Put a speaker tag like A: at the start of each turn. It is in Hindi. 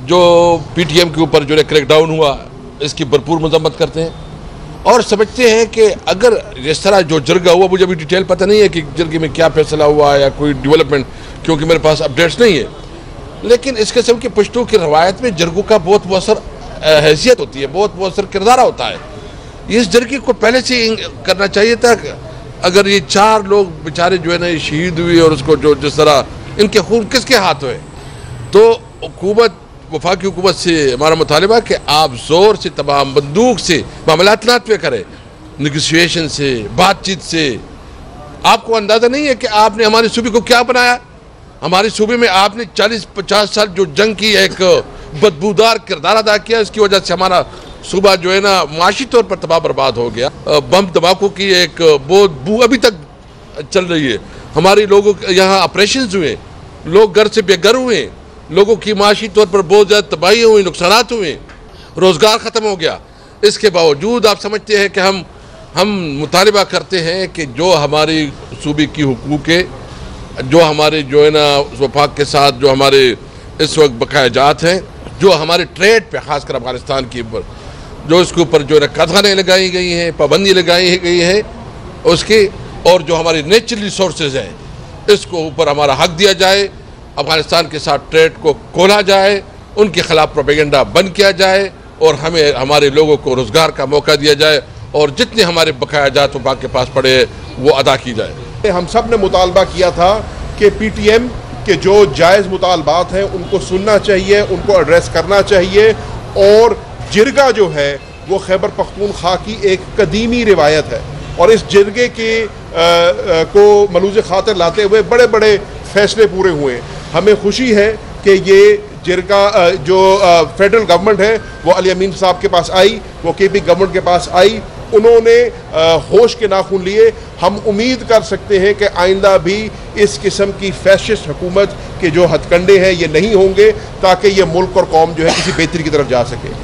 A: जो PTM के ऊपर जो है क्रैकडाउन हुआ, इसकी भरपूर मजम्मत करते हैं और समझते हैं कि अगर जिस तरह जो जरगा हुआ, मुझे अभी डिटेल पता नहीं है कि जरगे में क्या फैसला हुआ या कोई डेवलपमेंट, क्योंकि मेरे पास अपडेट्स नहीं है, लेकिन इस किस्म की पश्तू की रवायत में जरगों का बहुत मौसर हैसियत होती है, बहुत मौसर किरदार होता है। इस जरगे को पहले से करना चाहिए था। अगर ये 4 लोग बेचारे जो है ना ये शहीद हुए और उसको जो जिस तरह इनके खून किसके हाथ हुए, तो हुकूमत, वफाकी हुकूमत से हमारा मुतालिबा कि आप जोर से, तमाम बंदूक से मामलात पे करें, नेगोशिएशन से, बातचीत से। आपको अंदाज़ा नहीं है कि आपने हमारे सूबे को क्या बनाया। हमारे सूबे में आपने 40-50 साल जो जंग की एक बदबूदार किरदार अदा किया, इसकी वजह से हमारा सूबा जो है ना माशी तौर पर तबाह बर्बाद हो गया। बम धमाकों की एक बहुत बू अभी तक चल रही है। हमारे लोगों यहाँ ऑपरेशन हुए, लोग घर से बेघर हुए, लोगों की माशी तौर पर बहुत ज़्यादा तबाही हुई, नुकसान हुए, रोज़गार ख़त्म हो गया। इसके बावजूद आप समझते हैं कि हम मुतालिबा करते हैं कि जो हमारी सूबे की हुकूक है, जो हमारे जो है ना वफाक के साथ जो हमारे इस वक्त बकायाजात हैं, जो हमारे ट्रेड पे ख़ासकर अफगानिस्तान के ऊपर जो इसके ऊपर जो है कदगनें लगाई गई हैं, पाबंदी लगाई गई है उसकी, और जो हमारी नेचुरल रिसोर्सेज हैं, इसको ऊपर हमारा हक दिया जाए, अफगानिस्तान के साथ ट्रेड को खोला जाए, उनके खिलाफ प्रोपेगेंडा बंद किया जाए और हमें हमारे लोगों को रोज़गार का मौका दिया जाए और जितने हमारे बकायाजात वफाक के पास पड़े वो अदा की जाए।
B: हम सब ने मुतालबा किया था कि PTM के जो जायज़ मुतालबात हैं उनको सुनना चाहिए, उनको एड्रेस करना चाहिए। और जिरगा जो है वो खैबर पख्तूनख्वा की एक कदीमी रिवायत है और इस जिरगे के को मलूज़ खातिर लाते हुए बड़े बड़े फैसले पूरे हुए। हमें खुशी है कि ये जिरगा जो फेडरल गवर्नमेंट है वो अली अमीन साहब के पास आई, वो KP गवर्नमेंट के पास आई, उन्होंने होश के नाखून लिए। हम उम्मीद कर सकते हैं कि आइंदा भी इस किस्म की फैशिस्ट हुकूमत के जो हथकंडे हैं ये नहीं होंगे, ताकि ये मुल्क और कौम जो है किसी बेहतरी की तरफ जा सके।